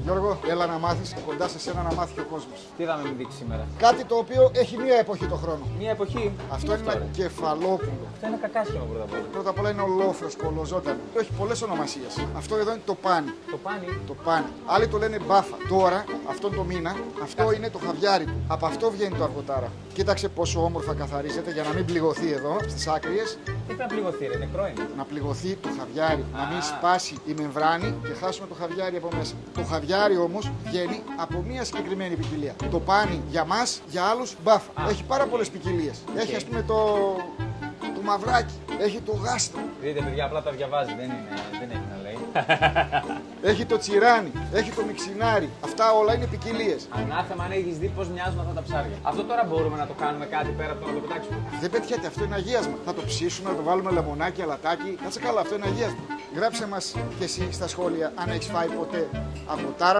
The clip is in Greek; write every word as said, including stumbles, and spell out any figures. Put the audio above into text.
Γιώργο, έλα να μάθεις, κοντά σε σένα να μάθει ο κόσμος. Τι θα με δείξει σήμερα? Κάτι το οποίο έχει μία εποχή το χρόνο. Μία εποχή. Αυτό είναι, είναι ένα κεφαλόπουλο. Αυτό είναι κακάσχημο πρώτα απ' όλα. Πρώτα απ' όλα είναι ολόφρος, κολοζόταν. Έχει πολλές ονομασίες. Αυτό εδώ είναι το πάνι. Το πάνι. Το πάνι. Άλλοι το λένε μπάφα. Τώρα, αυτόν το μήνα, αυτό είναι το χαβιάρι του. Από αυτό βγαίνει το αργοτάρα. Κοίταξε πόσο όμορφα καθαρίζεται για να μην πληγωθεί εδώ στις άκριες. Τι πρέπει να πληγωθεί, ρε, νεκρό είναι. Να πληγωθεί το χαβιάρι, να μην σπάσει η μεμβράνη και χάσουμε το χαβιάρι από μέσα. Το χαβιάρι όμως βγαίνει από μία συγκεκριμένη ποικιλία. Το πάνι για μας, για άλλους μπάφα. Α, έχει πάρα okay. πολλές ποικιλίες. Okay. Έχει ας πούμε το, το μαυράκι, έχει το γάστρο. Δείτε παιδιά, απλά τα διαβάζει, δεν, είναι, δεν έχει να λέει. Έχει το τσιράνι, έχει το μιξινάρι. Αυτά όλα είναι ποικιλίες. Ανάθεμα αν έχεις δει πώς μοιάζουν αυτά τα ψάρια. Αυτό τώρα μπορούμε να το κάνουμε κάτι πέρα από το να το πετάξουμε. Δεν πετιέται, αυτό είναι αγίασμα. Θα το ψήσουμε, να το βάλουμε λεμονάκι, αλατάκι. Κάτσε καλά, αυτό είναι αγίασμα. Γράψε μας και εσύ στα σχόλια αν έχεις φάει ποτέ αργοτάρα.